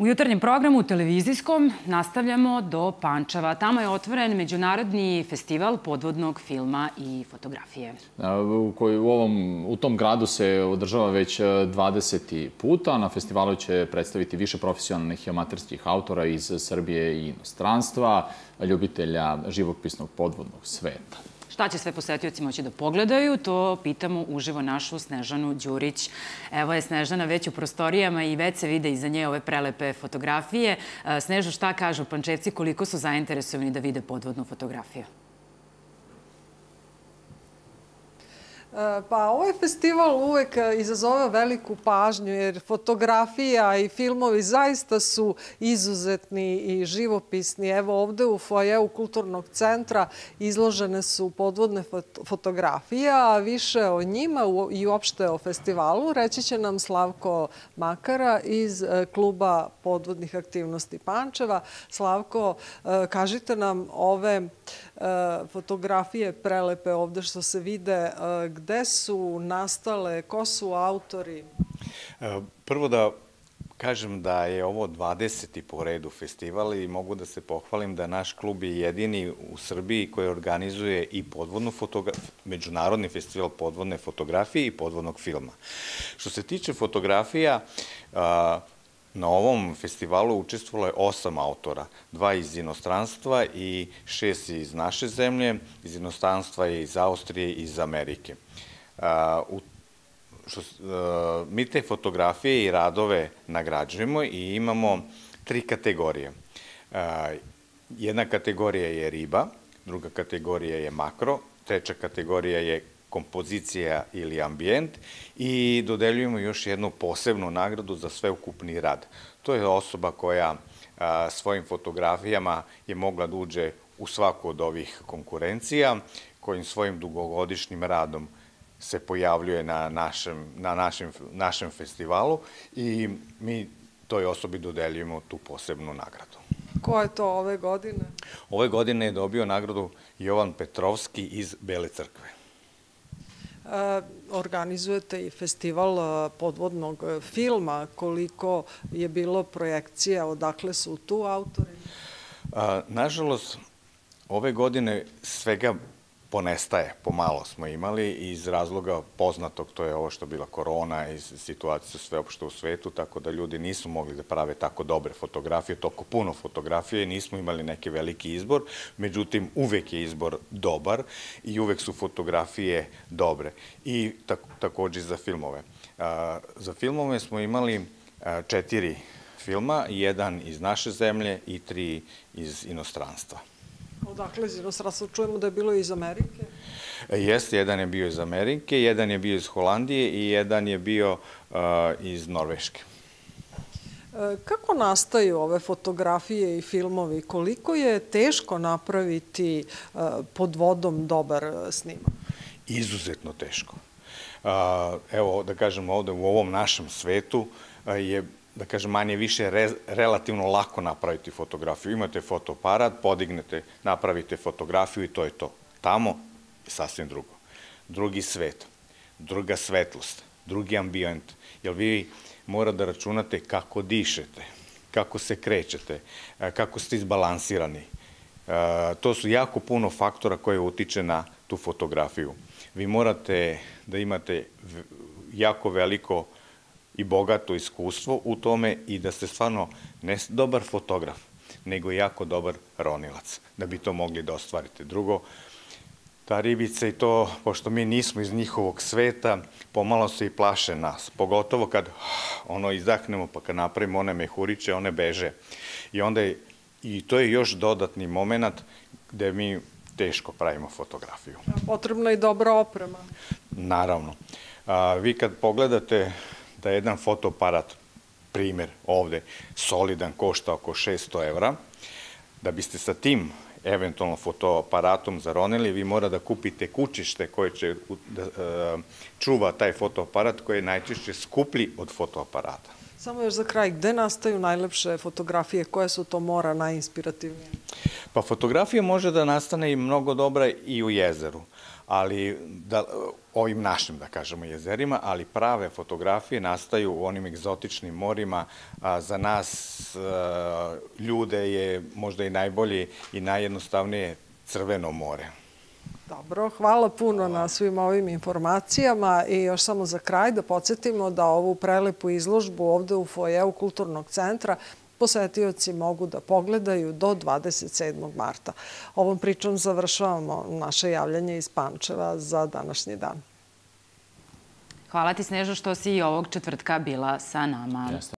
U jutarnjem programu televizijskom nastavljamo do Pančeva. Tamo je otvoren Međunarodni festival podvodnog filma i fotografije. U tom gradu se održava već 20. puta. Na festivalu će predstaviti više profesionalnih i amaterskih autora iz Srbije i inostranstva, ljubitelja živopisnog podvodnog sveta. Šta će sve posetioci moći da pogledaju, to pitamo uživo našu Snežanu Đurić. Evo je Snežana već u prostorijama i već se vide iza nje ove prelepe fotografije. Snežo, šta kažu Pančevci, koliko su zainteresovani da vide podvodnu fotografiju? Pa ovaj festival uvek izazove veliku pažnju jer fotografija i filmovi zaista su izuzetni i živopisni. Evo ovde u foajeu Kulturnog centra izložene su podvodne fotografije, a više o njima i uopšte o festivalu reći će nam Slavko Makara iz Kluba podvodnih aktivnosti Pančeva. Slavko, kažite nam ove fotografije prelepe ovde što se vide, gde su nastale, ko su autori? Prvo da kažem da je ovo 20. po redu festival i mogu da se pohvalim da naš klub je jedini u Srbiji koji organizuje i Međunarodni festival podvodne fotografije i podvodnog filma. Što se tiče fotografija, na ovom festivalu učestvovalo je 8 autora, 2 iz inostranstva i 6 iz naše zemlje, iz inostranstva je iz Austrije i iz Amerike. Mi te fotografije i radove nagrađujemo i imamo 3 kategorije. Jedna kategorija je riba, druga kategorija je makro, treća kategorija je kompozicija ili ambijent i dodeljujemo još jednu posebnu nagradu za sveukupni rad. To je osoba koja svojim fotografijama je mogla da uđe u svaku od ovih konkurencija, kojim svojim dugogodišnjim radom se pojavljuje na našem festivalu i mi toj osobi dodeljujemo tu posebnu nagradu. Ko je to ove godine? Ove godine je dobio nagradu Jovan Petrovski iz Bele Crkve. Organizujete i festival podvodnog filma. Koliko je bilo projekcija, odakle su tu autori? Nažalost, ove godine svega ponestaje, pomalo smo imali iz razloga poznatog, to je ovo što je bila korona i situacija sveopšte u svetu, tako da ljudi nisu mogli da prave tako dobre fotografije, toliko puno fotografije, nismo imali neki veliki izbor, međutim uvek je izbor dobar i uvek su fotografije dobre i takođe za filmove. Za filmove smo imali 4 filma, 1 iz naše zemlje i 3 iz inostranstva. Odakle iz inostranstva? Čujemo da je bilo iz Amerike? Jeste, 1 je bio iz Amerike, 1 je bio iz Holandije i 1 je bio iz Norveške. Kako nastaju ove fotografije i filmovi? Koliko je teško napraviti pod vodom dobar snimak? Izuzetno teško. Evo, da kažem, ovde u ovom našem svetu je, da kažem, manje više relativno lako napraviti fotografiju. Imate fotoaparat, podignete, napravite fotografiju i to je to. Tamo je sasvim drugo. Drugi svet, druga svetlost, drugi ambijent. Jer vi mora da računate kako dišete, kako se krećete, kako ste izbalansirani. To su jako puno faktora koje utiče na tu fotografiju. Vi morate da imate jako veliko i bogato iskustvo u tome i da ste stvarno ne dobar fotograf, nego jako dobar ronilac, da bi to mogli da ostvarite. Drugo, ta ribica i to, pošto mi nismo iz njihovog sveta, pomalo se i plaše nas, pogotovo kad izdahnemo pa kad napravimo one mehuriće, one beže. I to je još dodatni moment gde mi teško pravimo fotografiju. Potrebna je i dobra oprema. Naravno. Vi kad pogledate da jedan fotoaparat, primer ovde, solidan, košta oko 600 evra, da biste sa tim eventualno fotoaparatom zaronili, vi mora da kupite kućište koje će da čuva taj fotoaparat koji je najčešće skuplji od fotoaparata. Samo još za kraj, gde nastaju najlepše fotografije? Koje su to mora najinspirativnije? Pa fotografija može da nastane i mnogo dobra i u jezeru, ali ovim našim, da kažemo, jezerima, ali prave fotografije nastaju u onim egzotičnim morima. Za nas ljude je možda i najbolje i najjednostavnije Crveno more. Dobro, hvala puno na svim ovim informacijama i još samo za kraj da podsjetimo da ovu prelepu izložbu ovde u foajeu Kulturnog centra posetioci mogu da pogledaju do 27. marta. Ovom pričom završavamo naše javljanje iz Pančeva za današnji dan. Hvala ti, Snežo, što si i ovog četvrtka bila sa nama.